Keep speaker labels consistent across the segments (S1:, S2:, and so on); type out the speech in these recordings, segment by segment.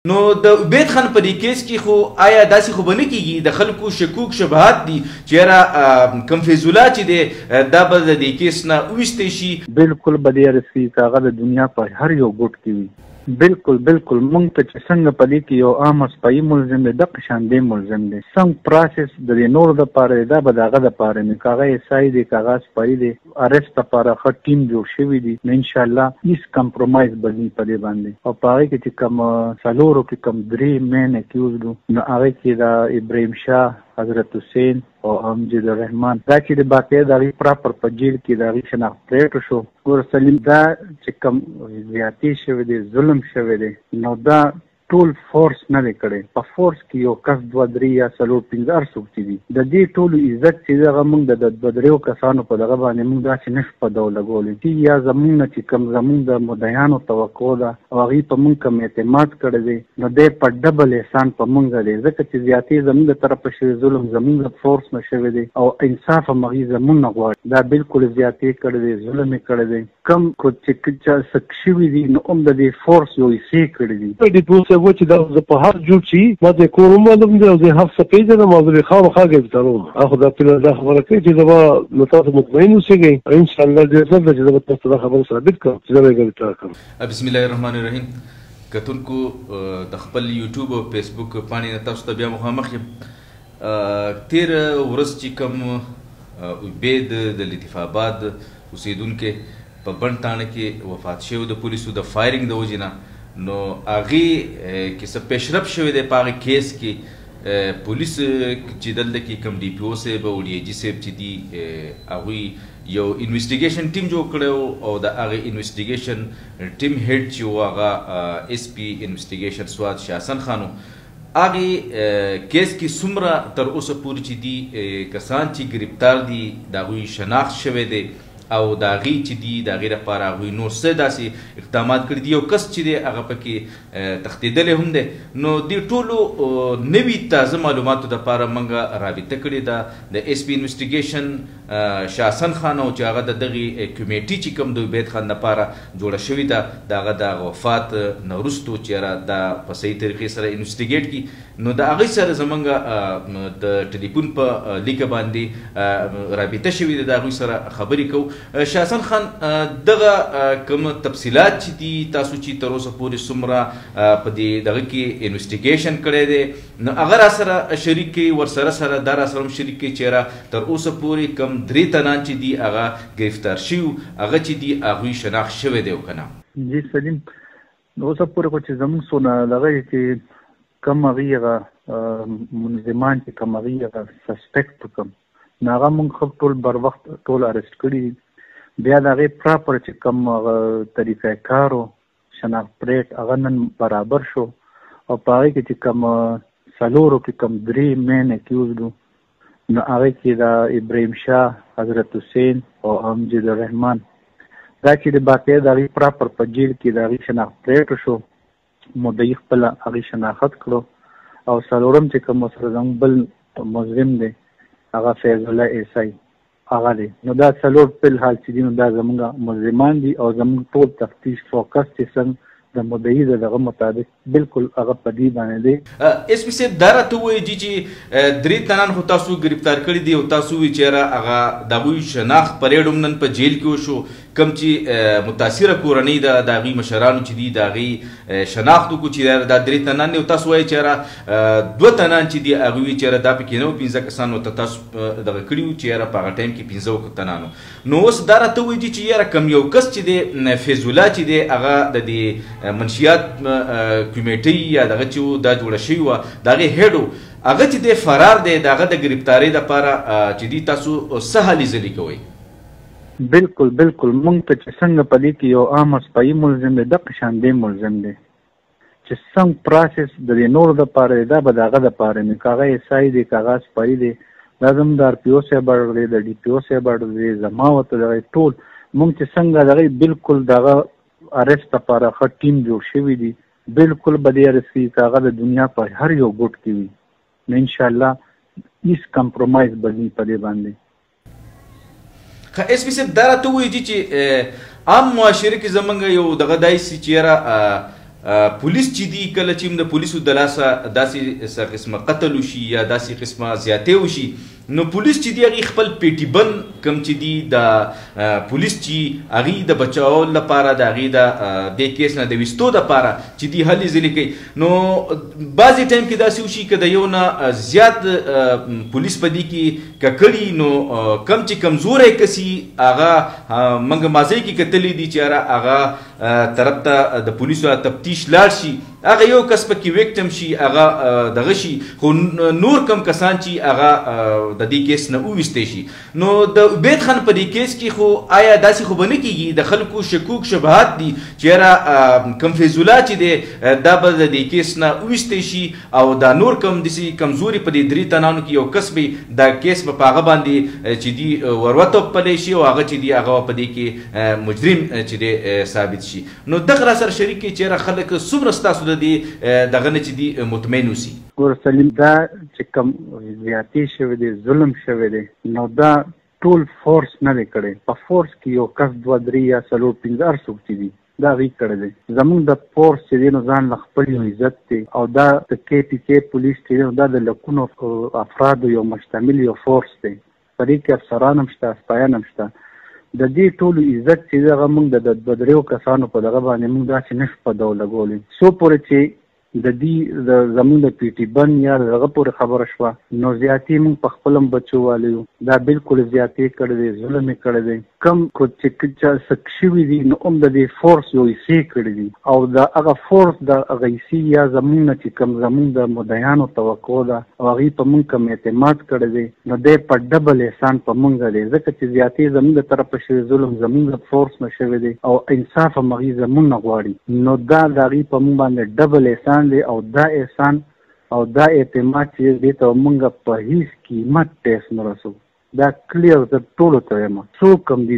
S1: نو د عبید خان په دې کیس کې خو آیا داسې خو به نه کېږي د خلکو شکوک شبهات دي چې یاره کوم فیض الله چې دی دا به د دې کیس نه وویستی شي؟
S2: بالکل به دې رسي که هغه د دنیا په هر یو ګوټ کې وي. بالکل مونږ ته چې څنګه په دې کې یو عام سپایي ملزم دی دغه شان دی ملزم دی. سم پروسس د دې نورو دپاره دی دا به د هغه دپاره وي. که هغه ایس آی دی که هغه سپایي دی ارسټ دپاره ښه ټیم جوړ شوي دي نو انشاءالله هېڅ کمپرومایز به نه وي په دې باندې. او په هغې کې چې کوم څلورو کې کوم درې مین اکیوز دو نو هغې کې د ابراهیم شاه، حضرت حسین او امجد الرحمن دا چې د باقاعده د هغې پراپر په جیل کې د هغې شناخت پریکړه شو. ګوره سلیم دا چې کوم زیاتې شوی دی ظلم شوی دی نو دا ټول فورس نه دی کړی. په فورس کې یو کس 2 3 یا 4 5 هر څوک چې دي د دې ټولو عزت چې دی هغه موږ د 2 3 کسانو په دغه باندې موږ داسې نشو په ډول لګولی چې یا زموږ نه چې کوم زموږ د مدعیانو توقع ده او هغوی په موږ کوم اعتماد کړی دی نو دی په ډبل احسان په موږ دی ځکه چې زیاتې زموږ د طرفه شوي ظلم زموږ د فورس نه شوی دی او انصاف هم هغوی زموږ نه غواړي. دا بالکل زیاتې کړی دی، ظلم یې کړی دی. کم چې سک شوي دي نو هم د دې فورس یو حصې کړي دي.
S3: چې دا زه په هر جوړ شي ما د کور معلوم دی او زه هر څه پېژنم او زه خامخا ګرفتاروم. خو دا دا خبره کوي چې زه به نو تاسو مطمئن اوسئ انشاءالله ډېر ژر ده چې زه به تاسو ته دا خبره ثابت کړم چې زه به یې ګرفتار کړم.
S1: بسم الله الرحمن الرحیم. کتونکو د خپل یوټیوب او فیسبوک پاڼې نه تاسو ته بیا مخامخ یم. تېره ورځ چې کوم عبید د لطیف آباد اوسېدونکی په بڼ تاڼه کې وفات شوی د پولیسو د فایرنګ د وجې نه نو هغې کې څه پیشرفت شوی دی په هغې کیس کې. پولیس چې دلته کې کوم ډي پي او صاحب او ډي آی جي صاحب چې دي هغوی یو انویسټیګیشن ټیم جوړ کړی او د هغې انویسټیګیشن ټیم هیډ چې و هغه ایس پي انویسټیګیشن سواد شاه حسن خان و. هغې کیس کې څومره تر اوسه پورې چې دي کسان چې ګرفتار دي د هغوی شناخت شوی دی او د هغې چې دي د هغې لپاره هغوی نور څه داسې اقدامات کړي دي. یو کس چې دی هغه پکې تښتېدلی هم دی. نو دې ټولو نوي تازه معلوماتو دپاره موږ رابطه کړې ده د ایس پي انویسټیګیشن شاه حسن خان او چې هغه د دغې کمیټي چې کوم د عبید خان لپاره جوړه شوې ده د هغه د وفات نه وروستو چې یاره دا په صحیح طریقې سره انویسټیګیټ کړي نو د هغې سره زموږ د ټلیفون په لیکه باندې رابطه شوې ده د هغوی سره خبرې کوو. شاه حسن خان دغه کوم تفصیلات چې دي تاسو چې تر اوسه پورې څومره په دې دغه کې انویسټیګیشن کړی دی نو هغه راسره شریک کړي ورسره دا راسره هم شریک کړي چې تر اوسه پورې کوم 3 تنان چې دي هغه ګرفتار شوي هغه چې دي هغوی شناخت شوی دی او که نه؟
S2: جی سلیم اوسه پورې خو چې زموږ څونه دغه چې کوم هغوی هغه منظمان چې کوم هغوی هغه سسپیکټ کوم نو هغه موږ ښه ټول بر وخت ټول ارسټ کړي دي. بیا د هغې پراپر چې کوم طریقه کار و شناخت پریټ هغه نن برابر شو او په هغې کې چې کوم څلورو کې کوم 3 مین اکیوز دو نو هغې کې د ابراهیم شاه، حضرت حسین او امجد الرحمن دا چې د باقاعده د هغې پراپر په جیل کې د هغې شناخت پریټ شو مدعي خپله هغې شناخت کړو او څلورم چې کوم ورسره زموږ بل مجرم دی هغه فیض الله ایس آی هغه دی. نو دا څلور په الحال چې دي نو دا زموږ ملزمان دي او زموږ ټول تفتیش فوکس چې څنګه د مدعي د دغه مطابق بالکل هغه په دې باندې دی.
S1: ایس پي صاحب دا راته ووایي چې 3 تنان خو تاسو ګرفتار کړي دي او تاسو وایي چې یاره هغه د هغوی شناخت پریډ هم نن په جیل کې وشو. کوم چې متاثره کورنۍ ده د هغوی مشرانو چې دي د هغې شناخت وکړو چې دا 3 تنان دي او تاسو وایي چې یاره 2 تنان چې دي هغوی وایي چې یاره دا پکې نه وو 15 کسان ورته تاسو دغه کړي وو چې یاره په هغه ټایم کې 15 تنانو. نو اوس دا راته وایي چې یاره کوم یو کس چې دی فیض الله چې دی هغه د دې منشیات کمیټۍ یا دغه چې دا جوړه شوې وه د هغې هیډ و هغه چې دی فرار دی د هغه د ګرفتارۍ دپاره چې دی تاسو څه هلې ځلې کوئ؟
S2: بالکل مونږ ته چې څنګه په دې کې یو عام سپایي ملزم دی دغه شان دی ملزم دی چې څنګه پروسس د دې نورو دپاره دی دا به د هغه دپاره وي. که هغه ایس آی دی که هغه سپایي دی دا زموږ د آر پي او صاحب اړه دی د ډي پي او صاحب اړه دی زما ورته دغه ټول مونږ چې څنګه دغه بالکل دغه ارسټ دپاره ښه ټیم جوړ شوي دي بالکل به دې رسي که هغه د دنیا په هر یو ګوټ کې وي نو انشاءالله هېڅ کمپرومایز به نه وي په دې باندې.
S1: ایس پي صاحب دا راته ووایي چې عام معاشره کې زموږ یو دغه داسې چې یاره پولیس چې دی کله چې د پولیسو د لاسه داسې قسمه قتل وشي یا داسې قسمه زیاتې وشي نو پولیس چې دی هغې خپل پیټي بند کم چې دی د پولیس چې هغې د بچاو لپاره د هغې د دې کیس نه د ویستو دپاره چې دی هلې ځلې کوي نو بعضې ټایم کې داسې وشي که د یو نه زیات پولیس په دې کې ککړي نو کم چې کمزوری کسي هغه موږ ماضی کې کتلی دي چې هغه طرف ته د پولیسو تفتیش لاړ شي هغه یو کس پکې ویکټم شي هغه دغه شي خو نور کم کسان چې هغه د دې کیس نه وویستی شي نو د عبید خان په دې کیس کې خو آیا داسې خو به نه کېږي د خلکو شکوک شبهات دي چې یاره کم فیض الله چې دی دا به د دې کیس نه وویستی شي او دا نور کم داسې کمزوري په دې 3 تنانو کې یو کس به دا کیس به په هغه باندې چې دی وروتپلی شي او هغه چې دی هغه په دې کې مجرم چې دی ثابت شي نو دغه را سره شریک کې چې یاره خلک څومره ستاسو د دې دغه نه چې دی مطمئن اوسي
S2: ګور سلیم دا چې کوم زیاتې شوی دی ظلم شوی دی نو دا ټول فورس نه دی کړی په فورس کې یو کس 2 3 یا 4 5 هر څوک چې دی دا هغوی کړی دی زموږ د فورس چې دی نو ځان له خپل یو عزت دی او دا د KPK پولیس چې دی نو دا د لکونو افرادو یو مشتمل یو فورس دی په دې کې افسران هم شته سپایان هم شته د دې ټولو عزت چې دغه موږ د 2 کسانو په دغه باندې موږ داسې نشو په ډول لګولی څو پورې چې د دې زموږ د پیټي بند یا دغه پورې خبره شوه نو زیاتې موږ په خپل هم بچو والیو دا بالکل زیاتې کړی دی ظلم یې کړی دی کم چې څه شوي دي نو هم د دې فورس یو حصې کړي دي او د هغه فورس د هغه حصې یا زموږ نه چې کوم زموږ د مدعیانو توقع ده او هغوی په موږ کوم اعتماد کړی دی نو دی په ډبل احسان په موږ دی ځکه چې زیاتې زموږ د طرفه شوي ظلم زموږ د فورس نه شوی دی او انصاف هم هغوی زموږ نه غواړي نو دا د هغوی په موږ باندې ډبل احسان دی او دا احسان او دا اعتماد چې دې ته موږ په هیڅ قیمت ټیس نه رسو دا کلیر د ټولو ته یم څوک هم دي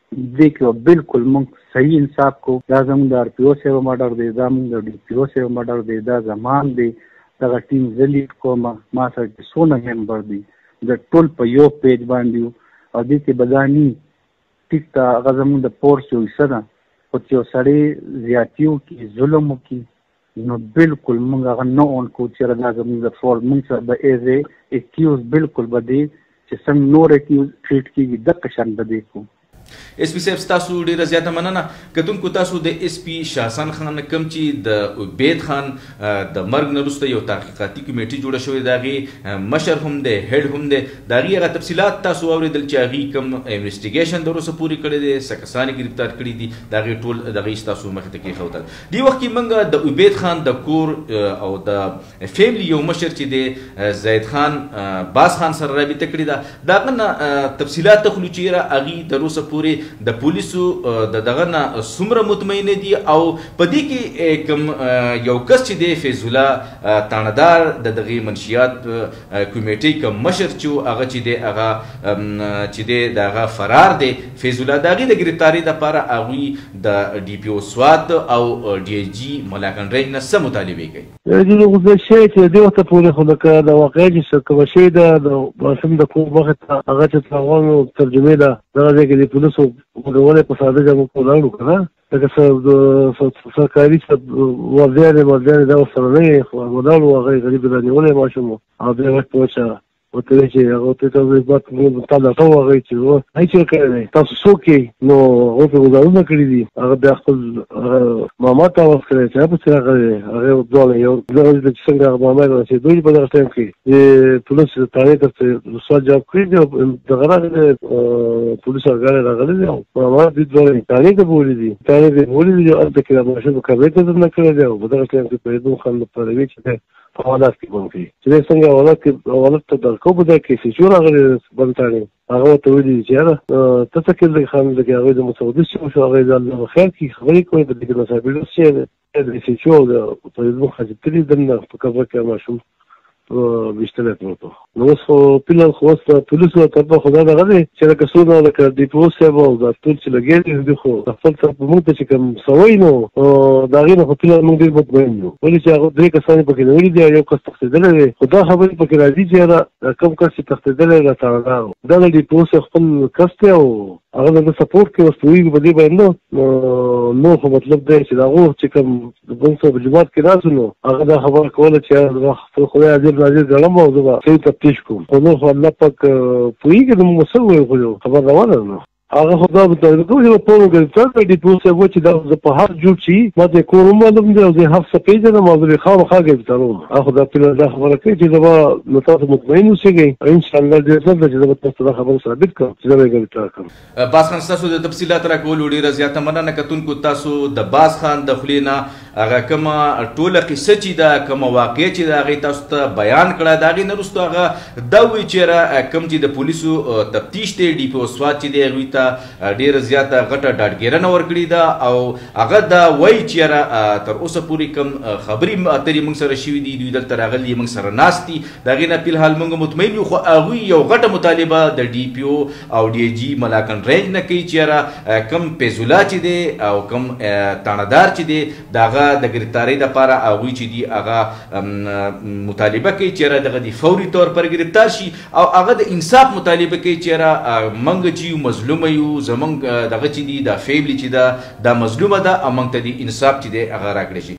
S2: دې کې بالکل موږ صحیح انصاف کو دا زموږ د RPO صاحب ماډر دی دا موږ د DPO صاحب ماډر دی دا زمان دی دغه ټیم زه لیډ کوم ما سره چې څونه ممبر دي د ټول په یو پیج باندې او دې کې به دا ني ټیک ته هغه زموږ د فورس یو حصه ده خو چې یو سړی زیاتي وکړي ظلم وکړي نو بالکل موږ هغه نه اون کو چې دا زموږ د فورس موږ سره به ایز اکیوز بالکل به دی چې څنګه نور اکیوز ټریټ کېږي دغه شان به دی کو
S1: اس پی صاحب تاسو ډیره زیاته مننه کتونکو تاسو د اس پی شاهسان خان کم چې د عبید خان د مرګ نه وروسته یو تحقیقاتي کمیټي جوړه شوې د هغې مشر هم دی هیډ هم دی د هغې هغه تفصیلات تاسو واورېدل چې هغې کوم انویسټیګیشن د وروسته پورې کړی دی څه کسان یې ګرفتار کړي دي د هغې ټول د هغې ستاسو مخې ته کېښودل دې وخت کې موږ د عبید خان د کور او د فیملی یو مشر چې دی زید خان باز خان سره رابطه کړې ده د هغه نه تفصیلات اخلو چې هغې د وروسته پورې د پولیسو دغه نه څومره مطمئن دي او په دې کې کوم یو کس چې دی فیض الله تاڼهدار د دغې منشیات کمیټۍ کوم مشر چې هغه چې دی هغه چې دی د هغه فرار دی فیض الله د هغې د ګرفتارۍ دپاره هغوی د DPO سوات او DIG ملاکنډ رینج نه څه مطالبې کوي
S3: غوښتل شوی چې دې وخته پورې خو لکه د واقعه چې کومه شوې ده د ماشوم د کور مخې ته هغه چې د افغانو ترجمې ده دغه ځای کې د پولیسو ورغولې په ساده جامو کې ولاړو که نه لکه سرکاري وردیانې دا ورسره نه یې خو ولاړو هغه غریب را نیولی ماشوم او بیا وخت په وچه ورته وایي چې هغه ورته یې تا ډاټه وهغوی چې هغې چې کړی دی تاسو څوک یې نو هغوی پرې ګزارونه کړي دي هغه بیا خپل ماما ته آواز کړی چې هغه پسې راغلی دی هغې دواړه یو دغه چې څنګه هغه ماما یې رسېدو چې په دغه ټایم کې د پولیس تاڼې ته سوال جواب کړي دي او دغه راغلی پولیس ارګان راغلی دی او ماما دوی دواړه تاڼې ته بولي دي تاڼې ته بولي دي هلته کې د ماشوم په کمرې ته نه کړی دی او په دغه ټایم کې فریدون خان پهلوي چې دی په حوالات کې بند کړي چې دی څنګه حوالات ته درکو په ځای کې سیچو راغلی بند تاڼې هغه ورته ویلي دي چې یاره ته څه کې خان لکه هغوی د مسعودي چې وشو هغوی د الله خیر کړي خبرې کوي د لیکن مسافر چې د سیچو او د فریدون خان چې تلي دننه په کمره کې ماشوم ویشتلی پروت نو اوس خو فلحال خو اوس د پولیسو طرفه خو دا دغه دی چې لکه څونه لکه ډیپو صاحب او دا ټول چې لګېدلي دي خو د خپل طرف موږ ته چې کوم سوی نو د هغې نه خو فلحال موږ ډېر مطمئن یو ولې چې هغه 2 کسان یې پکې نیولي دي او یو کس تښتېدلی دی خو دا خبرې پکې راځي چې یاره کوم کس چې تښتېدلی دی تاړهدار دا د ډیپو صاحب خپل کس دی او هغه د سپورټ کې اوس پوهېږي په دې باندې نو خو مطلب دی چې د هغو چې کوم د بل څه په جومات کې ناست نو هغه دا خبره کوله چې خپل خدای عزیز ناظر ګڼم او زه به صحیح تفتیش کوم خو نو خو الله پاک پوهېږي نو موږ څه ووایو خو خبر روانه ده نو هغه خو دا به کوم چې په ټولو ګرفتار کړی ډیپو صاحب و چې دا زه په هر جوړ شي ما ته کور ومعلوم دی او زه هر څه پېژنم او زه خامخا ګرفتاروم هغه خو دا فلحال دا خبره کوي چې زه به نو تاسو مطمئن اوسېږئ انشاءالله ډېر ژر ده چې زه به تاسو ته دا خبره ثابت کړم چې زه به یې ګرفتار کړم
S1: باز خان ستاسو د تفصیلات راکولو ډېره زیاته مننه کتونکو تاسو د باز خان د خولې نه هغه کومه ټوله قصه چې ده کومه واقعه چې ده هغې تاسو ته بیان کړه د هغې نه وروسته هغه دا وایي چې کوم چې د پولیسو تفتیش دی ډیپو سوات چې دی هغوی ته ډېره زیاته غټه ډاډګیرنه ورکړې ده او هغه دا وایي چې یاره تر اوسه پورې کوم خبرې اترې موږ سره شوي دي دوی دلته راغلي موږ سره ناست دي د هغې نه فلحال موږ مطمئن یو خو هغوی یو غټه مطالبه د ډي پي او او ډي جي ملاکن رینج نه کوي چې یاره کوم پیزولا چې دی او کوم تاڼهدار چې دی د هغه د ګرفتارۍ دپاره هغوی چې دي هغه مطالبه کوي چې یاره دغه د فوري طور پر ګرفتار شي او هغه د انصاف مطالبه کوي چې یاره موږ چې یو مظلومه یو زمونږ دغه چې دي دا فیملي چې ده دا مظلومه ده او موږ ته د انصاف چې دی هغه راکړی شي